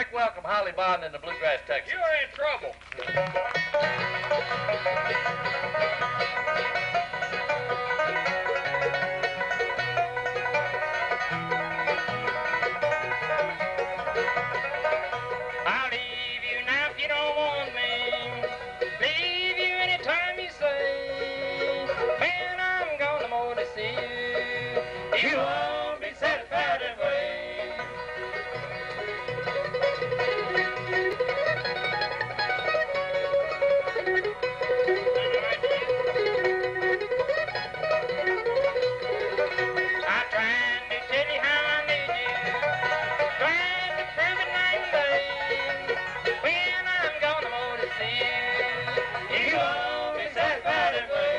like to welcome Holly Bond and the Bluegrass Texans. You're in trouble. I'll leave you now if you don't want me. Leave you anytime you say. When I'm gonna more to see you, you won't be satisfied that way. I tried to tell you how I need you, tried to prove it night and day. When I'm gonna more to see you, you won't be satisfied that way.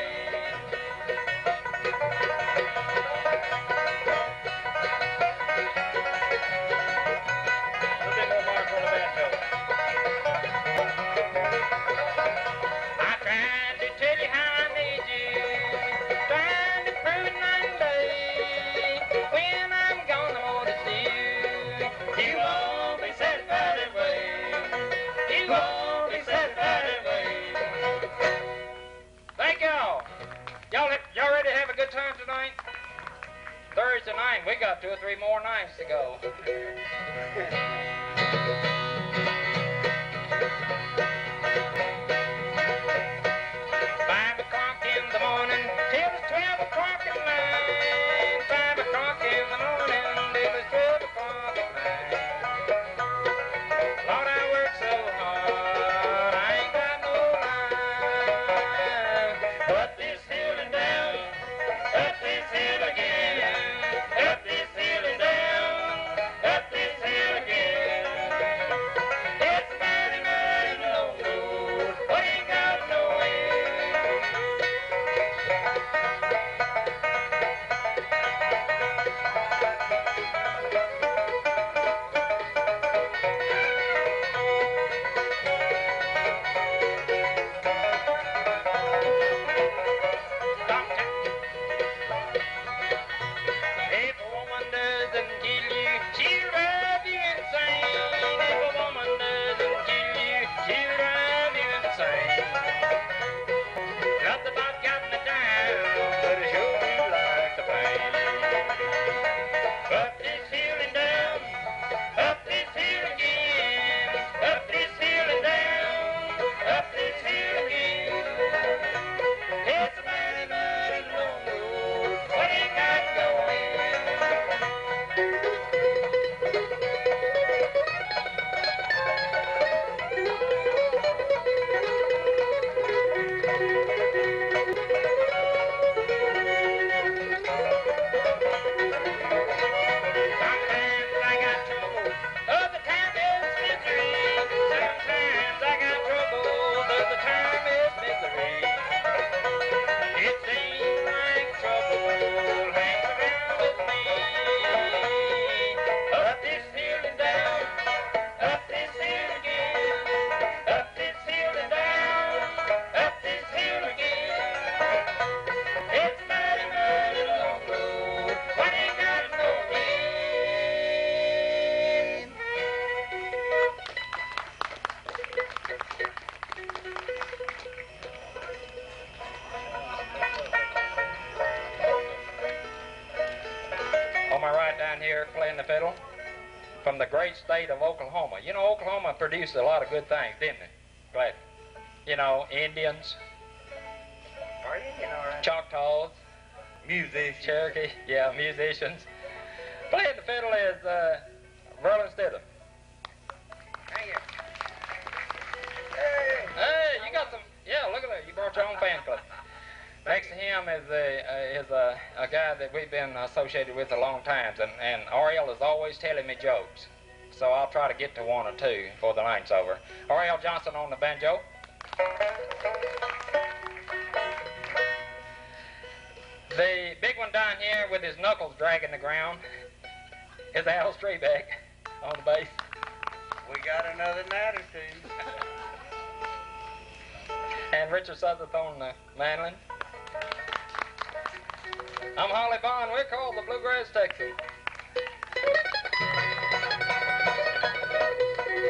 A little bit more mark on the banjo. I tried to tell you how I need you, tried to prove it night and day. When I'm gonna more to see you, you won't be satisfied that way. You won't be satisfied that way. Thank y'all. Y'all ready to have a good time tonight? Thursday night, we got 2 or 3 more nights to go. 5 o'clock in the morning till it's 12 o'clock at night. 5 o'clock in the morning till it's 12 o'clock at night. Lord, I work so hard, I ain't got no life. Up this hill and down, up this hill again, up this hill and down, up this hill again. It's a mighty, mighty long road, but ain't got no end. If a woman doesn't kill you, she'll drive you insane. If a woman doesn't kill you, she'll drive you insane. Love the vodka and the dime, but it sure do like the pain. Up this hill and down, up this hill again, up this hill and down, up this hill again. It's a mighty, mighty long road, what ain't got no end. Sometimes I got trouble, other time is misery. Sometimes I got trouble, other time is misery. It seems like trouble hangs around with me. Up this hill and down, up this hill again, up this hill and down, up this hill again. It's a mighty, mighty long road, but ain't got no end. On my right down here playing the fiddle from the great state of Oklahoma. You know, Oklahoma produced a lot of good things, didn't it? Glad. You know, Indians, Are you? All right. Choctaws, Musician. Cherokee, yeah, musicians. Playing the fiddle is Verlon Stidham. Hang it. Hey, you got some, yeah, look at that. You brought your own fan club. Next to him is a guy that we've been associated with a long time, and Ariel is always telling me jokes. So I'll try to get to 1 or 2 before the night's over. Ariel Johnson on the banjo. The big one down here with his knuckles dragging the ground is Al Strebeck on the bass. We got another night or 2. And Richard Suddreth on the mandolin. I'm Holly Bond. We're called the Bluegrass Texans.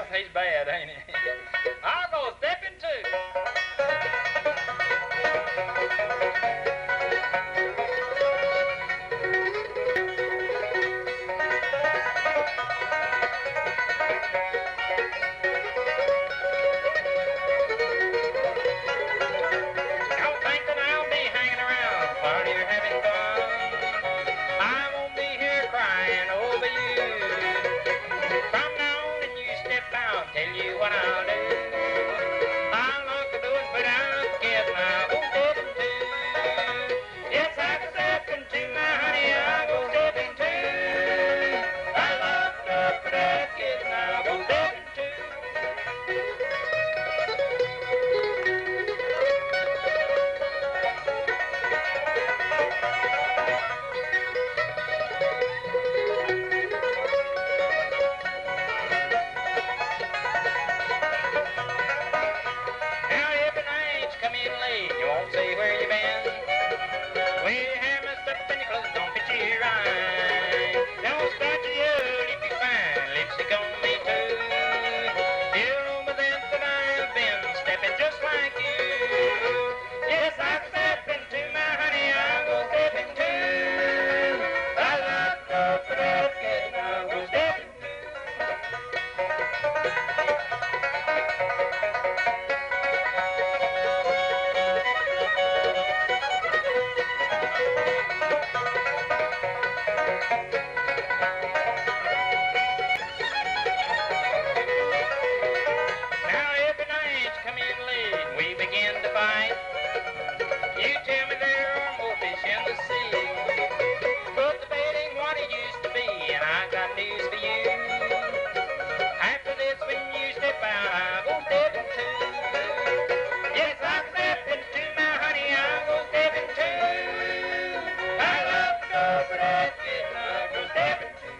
he's bad, ain't he? I'll go stepping too. Don't think that I'll be hanging around while you're having fun. I won't be here crying over you. From now on, and you step out, tell you what I'll do. I'll lock the door and put out the gas, and I'll go stepping too. Yes, I go stepping too, my honey, I'll go stepping too. I locked up the gas, and I'll go stepping too. Now every night's come in late, you won't say where you been. Well, your hair messed up and your clothes don't fit you right. Don't start you out if you find lipstick on me too. You're over there that I've been stepping just like you. Yes, I'm stepping too, my honey, I'll go stepping too. I locked up the basket and I'll go stepping too. Now every night's come in late and we begin to fight. You tell me there are more fish in the sea, but the bait ain't what it used to be, and I got news for you. After this, when you step out, I'll go stepping too. Yes, I'm stepping too, my honey, I'll go stepping too. I love to go for that kid, and I'll go stepping too.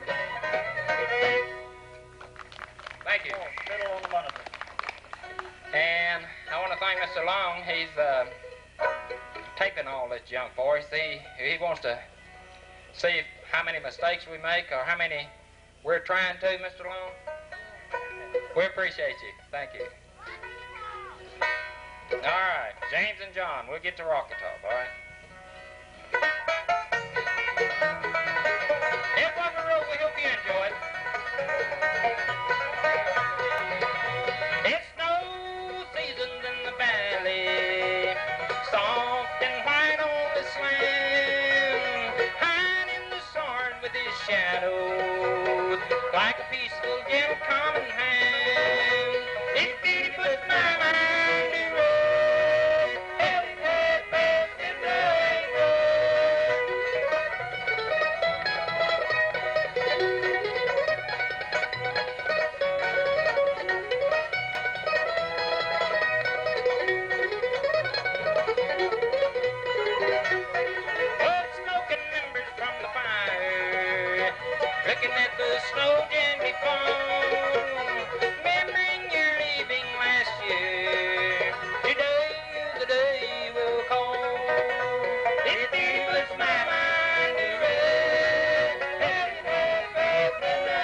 Thank you. Fiddle on the monitor. And I want to thank Mr. Long. He's taping all this junk for us. He wants to see how many mistakes we make or how many we're trying to, Mr. Long. We appreciate you. Thank you. All right, James and John, we'll get to Rocket Top, all right? It was a road. We hope you enjoy it. It's snow seasons in the valley, soft and white on the sand, hide in the sword with his shadows, like a peaceful, gentle, common hand. If he puts my mind to rest, held his head fast in the But smoking embers from the fire, looking at the snow gently fall, remembering your leaving last year. Today, the day will call. If he puts my mind to rest, held his head fast in the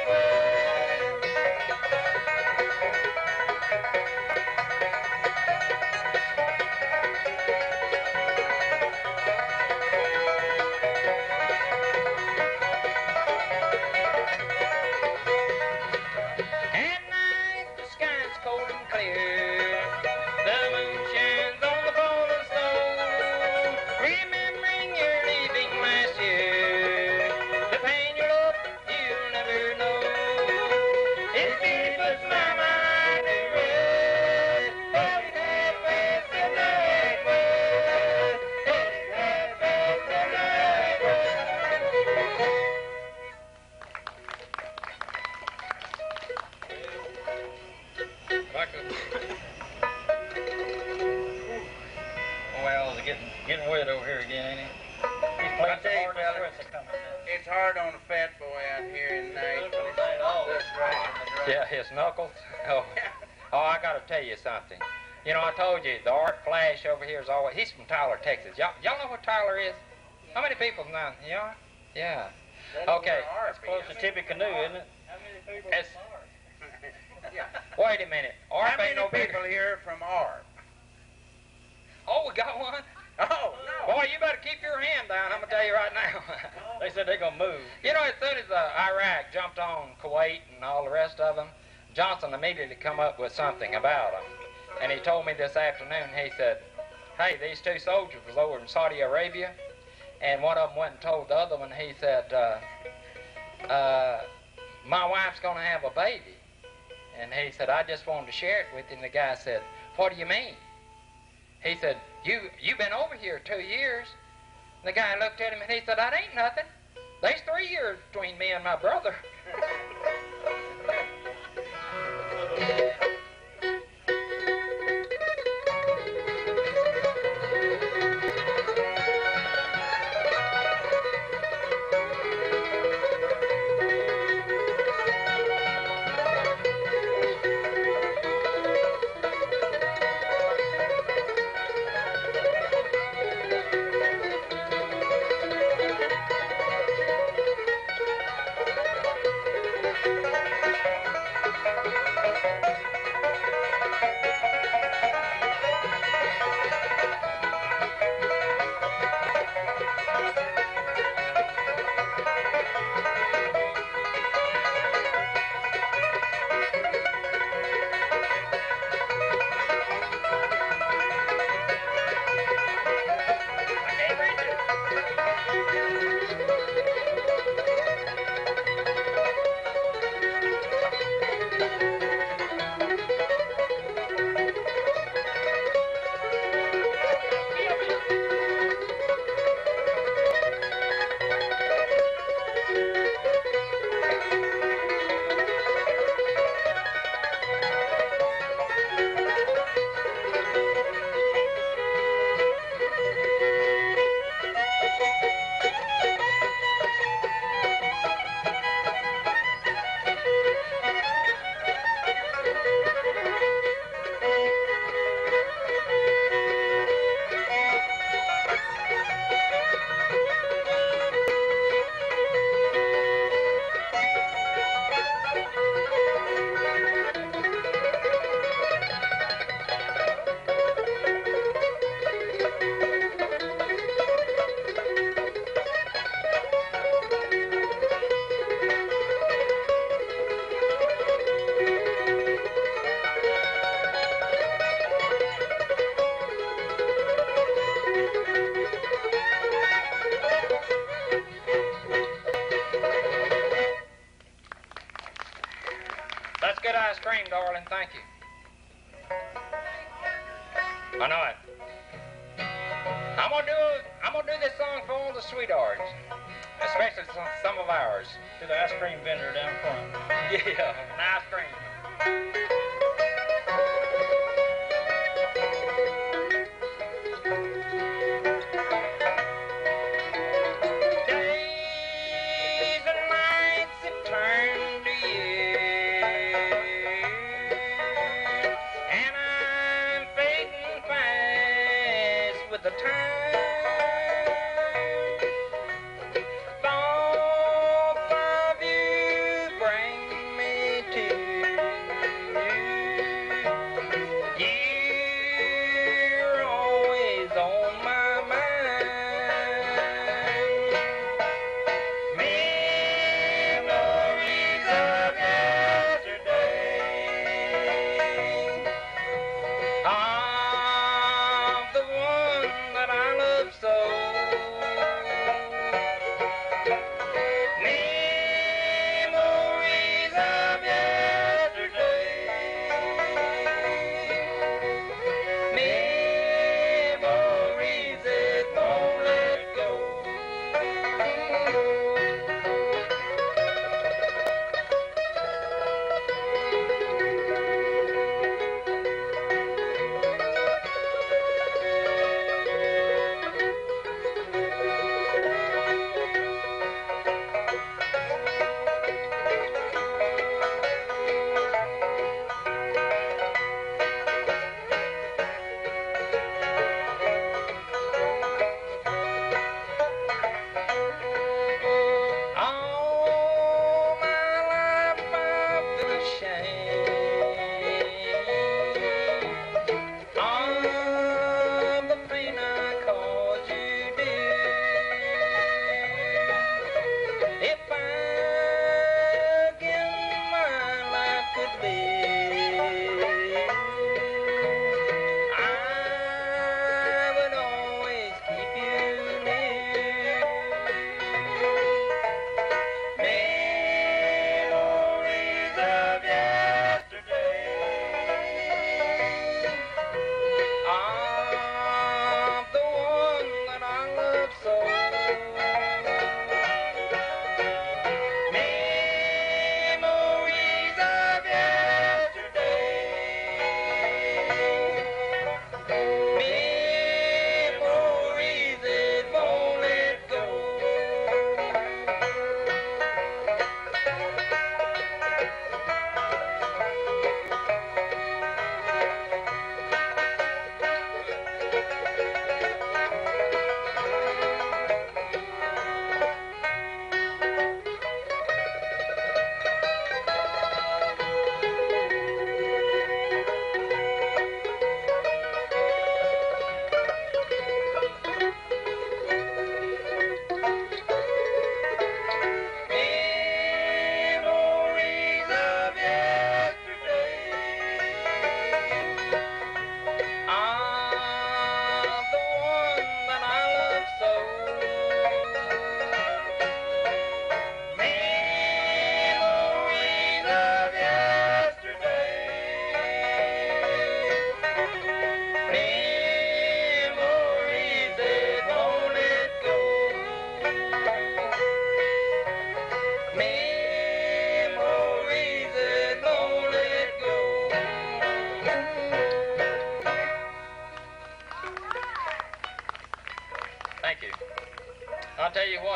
At night the sky's cold and clear, the moon shines on the fallen snow, remembering your leaving last year, the pain you left you'll never know. If he puts my mind to rest, held his head fast in the west, held his head fast in the Well, it's getting wet over here again, ain't it? He's I playing tell you, hard fella, stress coming it's hard on a fat boy out here in Nashville. That's right. Yeah, his knuckles. Oh, I got to tell you something. You know, I told you the Art Flash over here is always. He's from Tyler, Texas. Y'all know what Tyler is? How many people now? Yeah, yeah. Okay. It's close to Tippecanoe, isn't it? It's, Yeah. Wait a minute. ARP How many ain't no big. people here from ARP? Oh, we got one? Oh, no. Boy, you better keep your hand down, I'm going to tell you right now. They said they're going to move. You know, as soon as Iraq jumped on Kuwait and all the rest of them, Johnson immediately come up with something about them. And he told me this afternoon, he said, hey, these two soldiers was over in Saudi Arabia, and one of them went and told the other one, he said, my wife's going to have a baby. And he said, I just wanted to share it with you. And the guy said, what do you mean? He said, you've been over here 2 years. And the guy looked at him and he said, that ain't nothing. There's 3 years between me and my brother. That's good ice cream, darling. Thank you. I know it. I'm gonna do this song for all the sweethearts, especially some of ours. To the ice cream vendor down front. Yeah, an ice cream. Days and nights that turn to years, and I'm fading fast with the time. Thoughts of you bring me to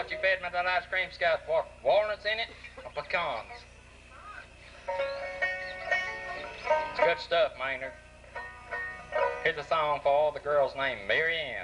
what you fed me that ice cream? It's got walnuts in it or pecans? It's good stuff, Maynard. Here's a song for all the girls named Mary Ann.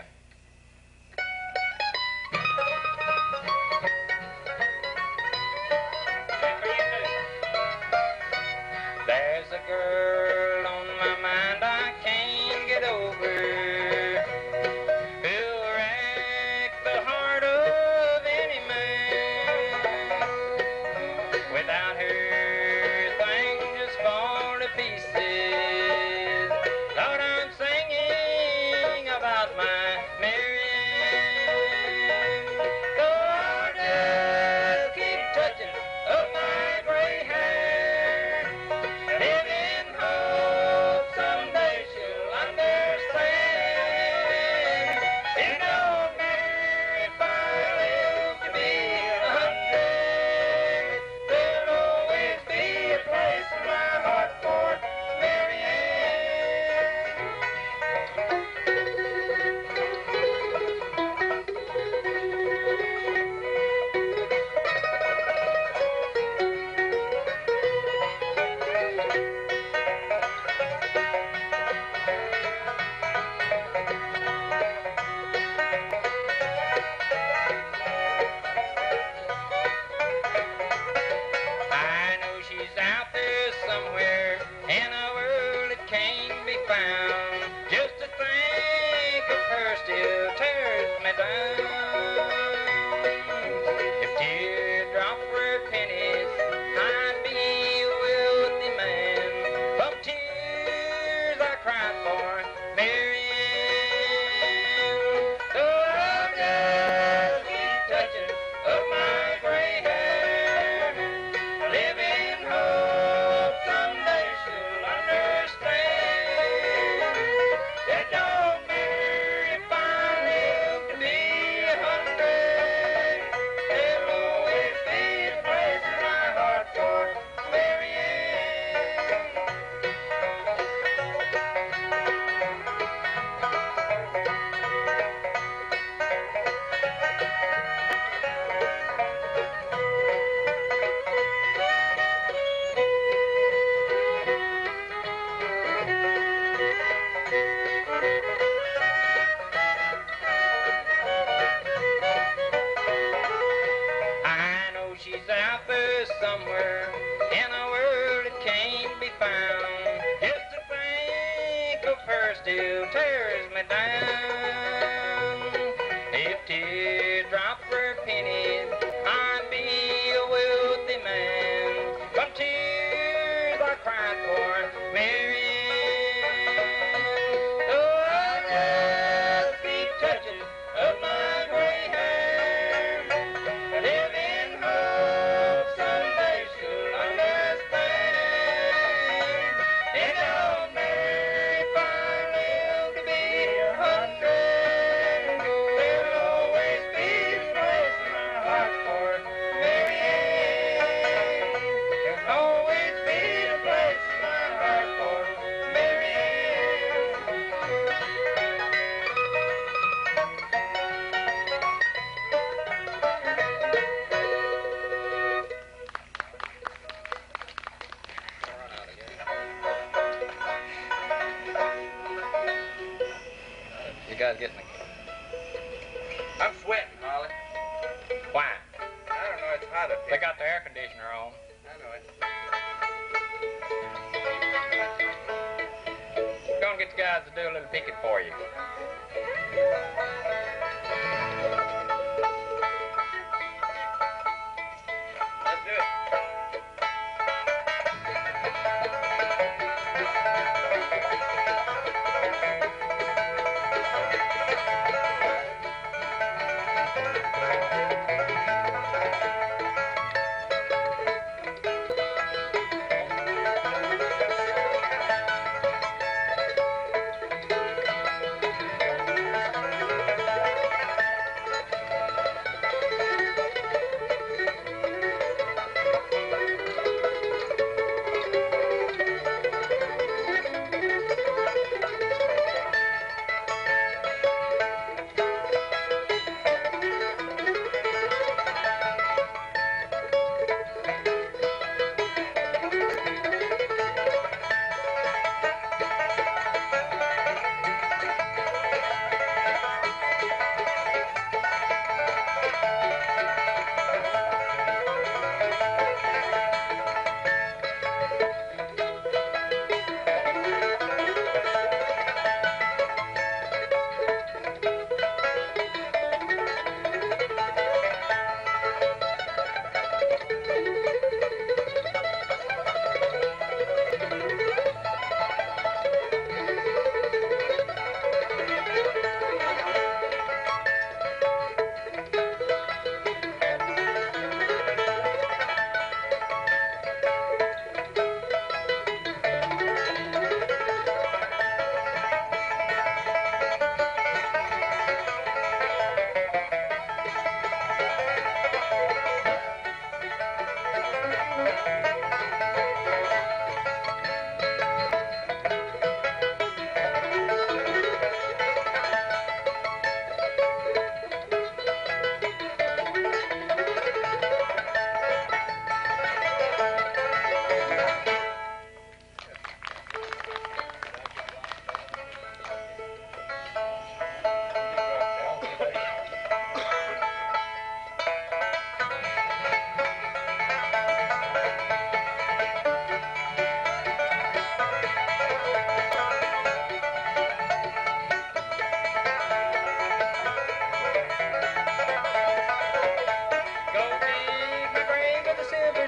There's a girl on my mind I can't get over, who'll wreck the heart of any man. Without her, things just fall to pieces. Lord, I'm singing about my Mary Ann. Though I just keep touching up my gray hair, live in hope someday she'll understand. It don't matter if I live to be 100, there'll always be a place in my heart for Mary Ann. I know she's out there somewhere in a world that can't be found. Just to think of her still tears me down. If teardrops were pennies, I'd be a wealthy man. From tears I cried for Mary Ann. Though I'll just keep touching up my gray hair, live in hope someday she'll understand. It don't matter if I live to be 100, there'll always be a place in my heart for Mary Ann. I know she's out there somewhere in a world that can't be found. Just to think of her still tears me down. If teardrops were pennies, I'd be a wealthy man. From tears I cried for Mary Ann. Oh, I just keep touching up my gray hair, live in hope someday she'll understand. It don't matter if I live to be 100, there'll always be a place in my heart for Mary Ann. There'll always be a place in my heart for Mary Ann. You guys getting the... I'm sweating, Molly. Why? I don't know, it's hot up They here. got the air conditioner on. I know it. Go and get the guys to do a little picking for you. Let's do it.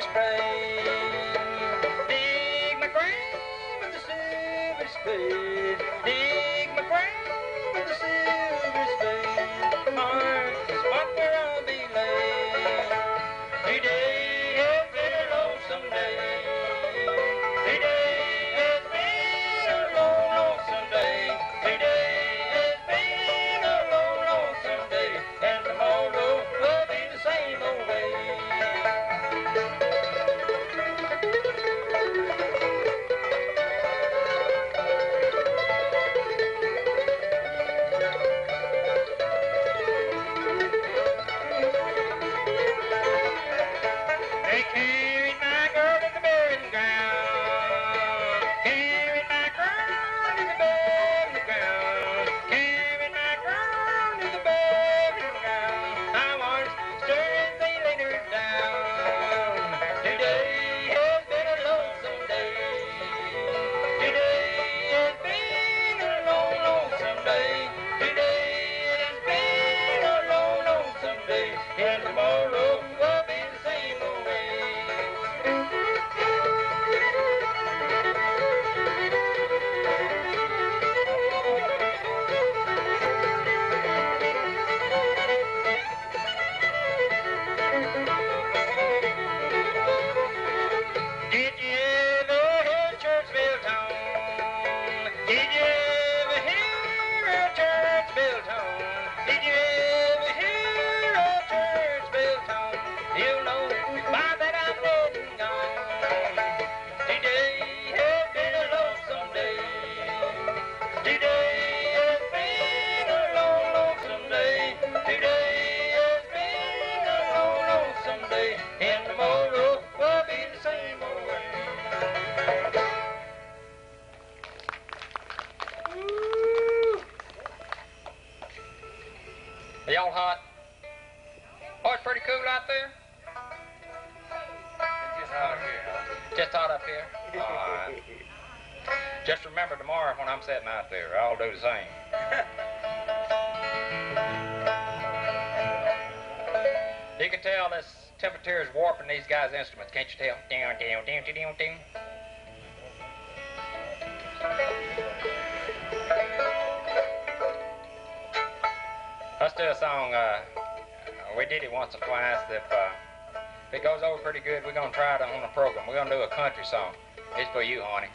stream. Dig my grave with the silver spade. Dig my grave with the silver spade. Mark is what where I'll be laid. Today has been a lonesome day. Today has been a lonesome day. Today has been a lonesome day. And tomorrow will be the same old way. They carried my girl to the burying ground. Carried my girl to the burying ground. Carried my girl to the burying ground. I was stirring, they laid her down. Today has been a lonesome day. Today has been a lonesome day. Today has been a lonesome day. And tomorrow will be the same old way. Did you ever hear church bell tone? Did you ever hear a church bell tone? Did you ever hear a church bell tone? You know by that I'm dead and gone. Today has been a lonesome day. Today has been a lonesome day. Today has been a lonesome day. And tomorrow will be the same old way. Are y'all hot? Oh, it's pretty cool out there. It's just out of here, huh? Just hot up here. All right. Just remember tomorrow when I'm sitting out there, I'll do the same. You can tell this temperature is warping these guys' instruments, can't you tell? Down, down, down, down, down. Let's do a song. We did it once or twice. If it goes over pretty good, we're going to try it on the program. We're going to do a country song. It's for you, honey.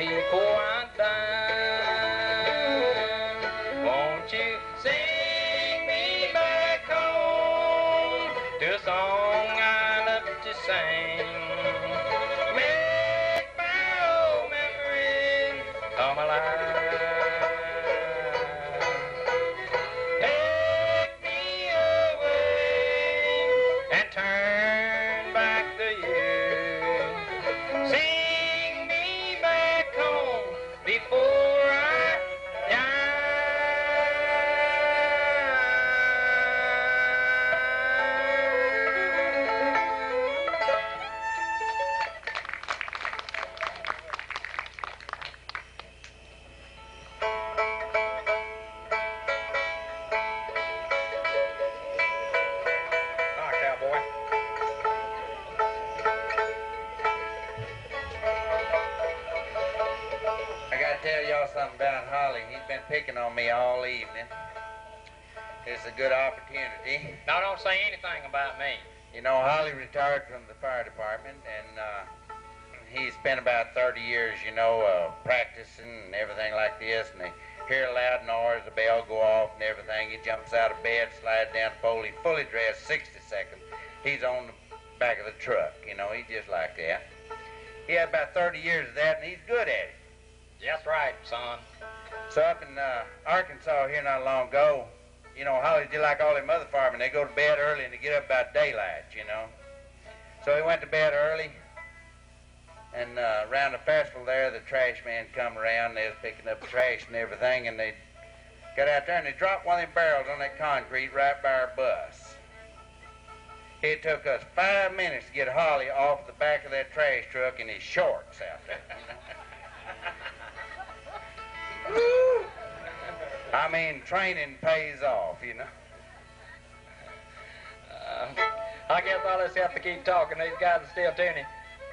before I die. Won't you sing me back home to a song I love to sing? Make my old memories come alive. Take me away and turn back the years. Sing me back home before I die. Ah, cowboy. I gotta tell y'all something about Holly. He's been picking on me all evening. It's a good opportunity. Now don't say anything about me. You know, Holly retired from the fire department, and he spent about 30 years, you know, practicing and everything like this, and they hear a loud noise, the bell go off and everything. He jumps out of bed, slides down the pole, he's fully dressed, 60 seconds. He's on the back of the truck, you know, he's just like that. He had about 30 years of that, and he's good at it. That's right, son. So up in Arkansas here not long ago, you know, Holly's just like all them other firemen. They go to bed early and they get up about daylight, you know. So he went to bed early, and around the festival there, the trash man come around. They was picking up the trash and everything, and they got out there and they dropped one of them barrels on that concrete right by our bus. It took us 5 minutes to get Holly off the back of that trash truck in his shorts out there. Woo! I mean, training pays off, you know. I guess I'll just have to keep talking. These guys are still tuning.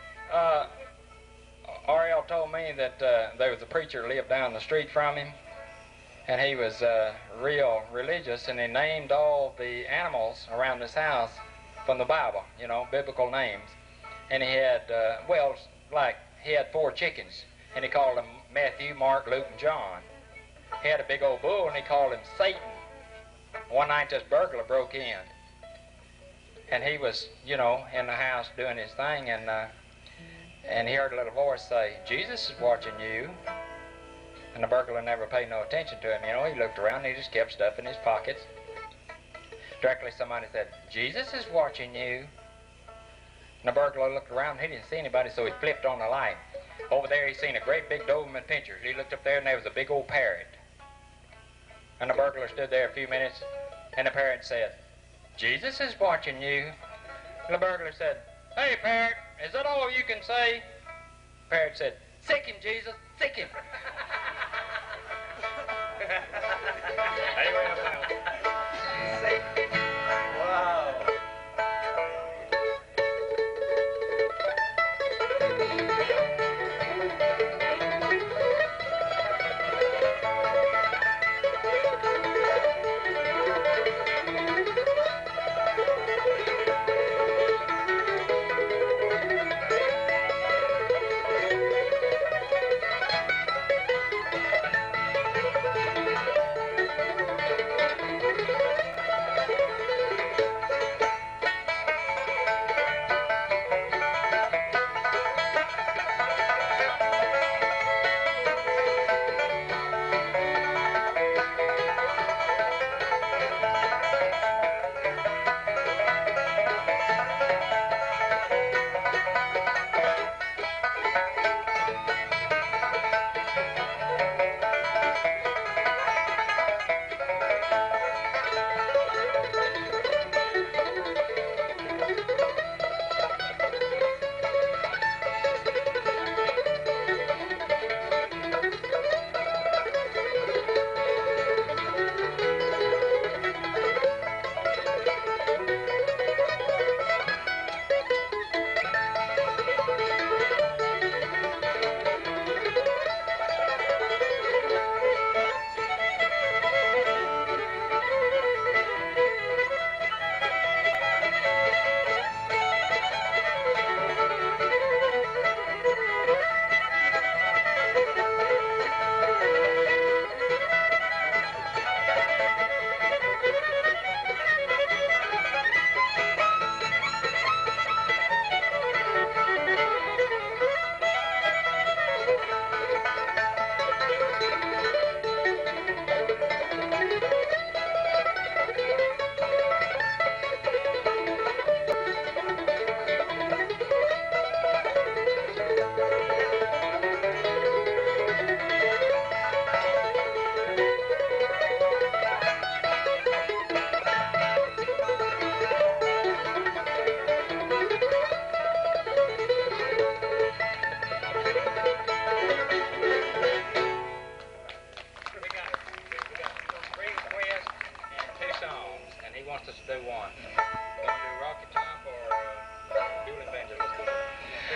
Ariel told me that there was a preacher who lived down the street from him, and he was real religious, and he named all the animals around his house from the Bible, you know, biblical names. And he had, he had 4 chickens, and he called them Matthew, Mark, Luke, and John. He had a big old bull, and he called him Satan. One night, this burglar broke in, and he was, you know, in the house doing his thing, and he heard a little voice say, "Jesus is watching you." And the burglar never paid no attention to him, you know. He looked around, and he just kept stuff in his pockets. Directly, somebody said, "Jesus is watching you." And the burglar looked around, and he didn't see anybody, so he flipped on the light. Over there, he seen a great big Doberman pinscher. He looked up there, and there was a big old parrot. And the burglar stood there a few minutes, and the parrot said, "Jesus is watching you." And the burglar said, "Hey, parrot, is that all you can say?" The parrot said, "Sick him, Jesus, sick him." Wow.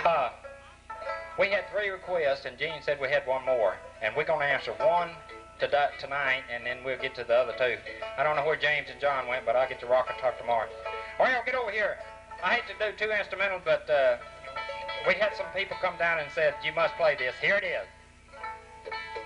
We had 3 requests, and Gene said we had one more. And we're going to answer one tonight, and then we'll get to the other 2. I don't know where James and John went, but I'll get to Rock and Talk tomorrow. Well, get over here. I hate to do 2 instrumentals, but we had some people come down and said, you must play this. Here it is.